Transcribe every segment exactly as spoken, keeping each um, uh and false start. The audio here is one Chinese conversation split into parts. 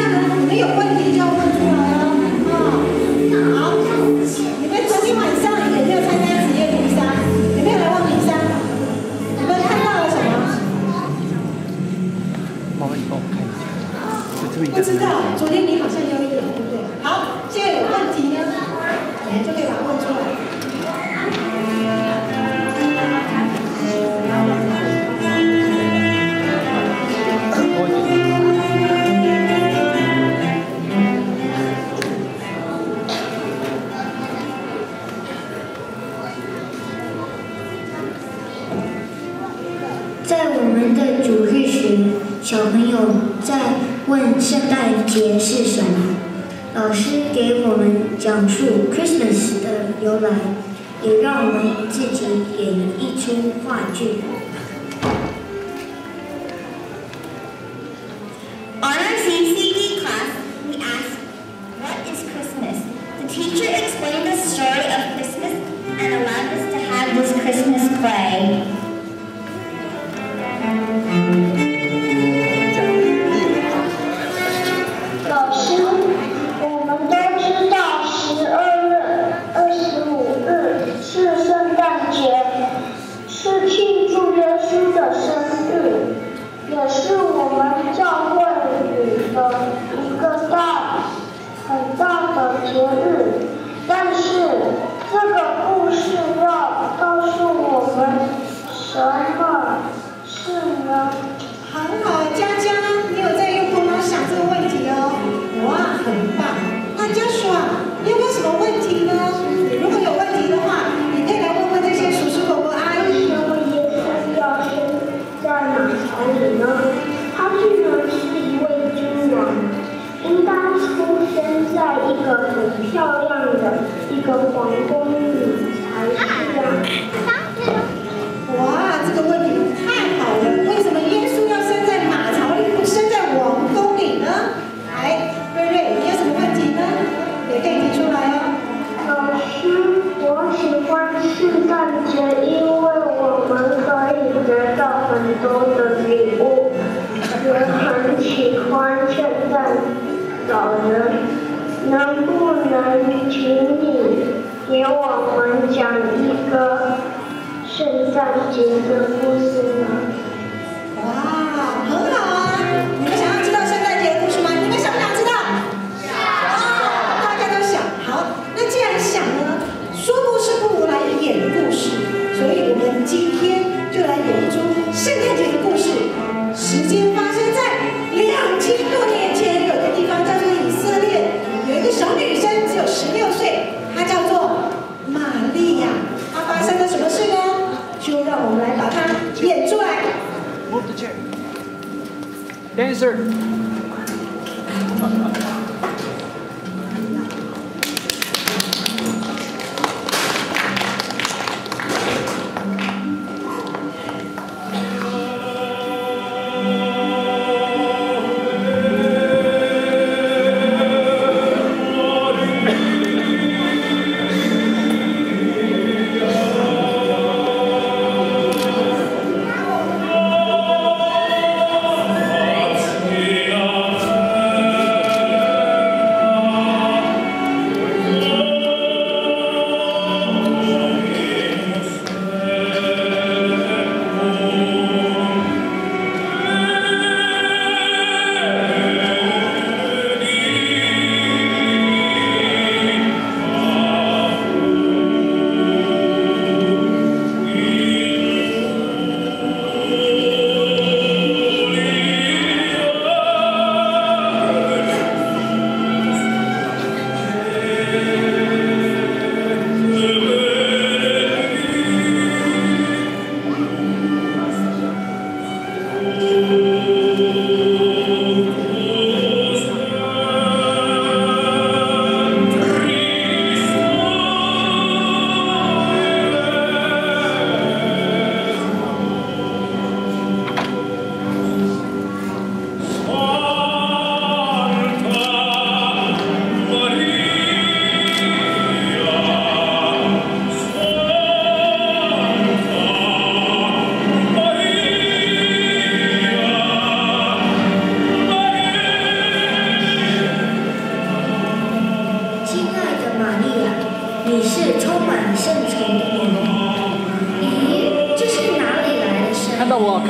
呢，你们有问题就要问出来哦。啊，好，你们昨天晚上有没有参加职业比赛？有没有来问比赛？你们看到了什么？ 麻烦你帮我看一下。 不知道，昨天你好像有一点，对不对？好，现在有问题呢，你们就可以把它问出来。 在我们的主日学，小朋友在问圣诞节是什么，老师给我们讲述 Christmas 的由来，也让我们自己演一出话剧。 On our C C D class, we asked, "What is Christmas?" The teacher explained the story of Christmas and allowed us to have this Christmas play. 老师，我们都知道十二月二十五日是圣诞节，是庆祝耶稣的生日，也是我们教会里的一个大很大的节日。但是这个故事要告诉我们什么事呢？ 很好，佳佳，你有在用头脑想这个问题哦。哇，很棒。那家属啊，你有没有什么问题呢？如果有问题的话，你可以来问问这些叔叔伯伯阿姨。 为什么耶稣要生在马槽里呢？他居然是一位君王，应该出生在一个很漂亮的一个皇宫里才是啊。 哇，这个问题太好了！为什么耶稣要生在马槽里，不生在王宫里呢？来，瑞瑞，你有什么问题呢？也可以提出来哦。 老师，我喜欢圣诞节，因为我们可以得到很多的礼物，也很喜欢圣诞老人。能不能请你给我们讲一个圣诞节的故事呢？ 哇，很好啊！你们想要知道圣诞节的故事吗？你们想不想知道？想。啊，大家都想。好，那既然想呢，说故事不如来演故事，所以我们今天就来演一出圣诞节的故事。时间发生在两千多年前，有个地方叫做以色列，有一个小女生只有十六岁，她叫做玛利亚。她发生了什么事呢？就让我们来把它演出来。 Move the chair. Dancer.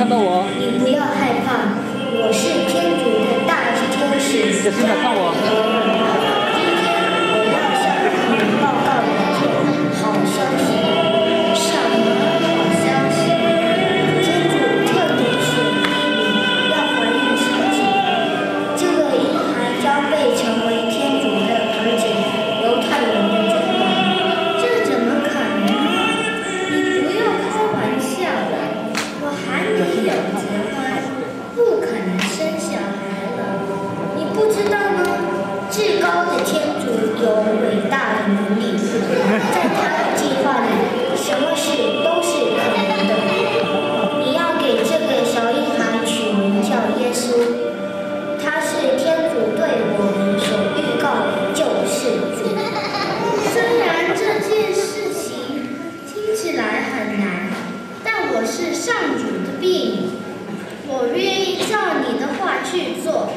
看到我。 你不要害怕，我是天主的大天使。 小心点，看我。 今天我要向你们报告一件好消息。什么好消息？天主特别选你要怀孕生子，这个婴孩将被成为天主的儿子，犹太人的君王。这怎么可能呢？你不要开玩笑了，我还没有结婚，不可能生小孩了。你不知道吗？至高的天主有伟大的能力，在他的计划里，什么事都是可能的。你要给这个小婴孩取名叫耶稣，他是天主对我们所预告的救世主。 虽然这件事情听起来很难，但我是上主的婢女，我愿意照你的话去做。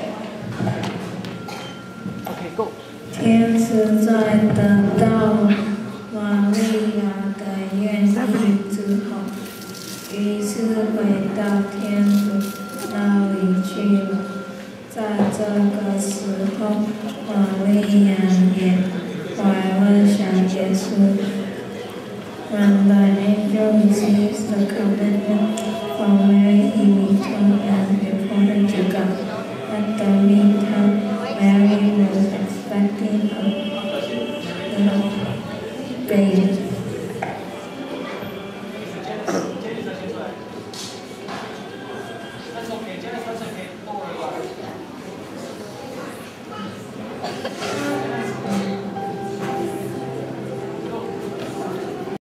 OK go。 天使在得到玛利亚的愿意之后，于是回到天主那里去了。在这个时候，玛利亚也怀了小耶稣。When the angel receives the commandment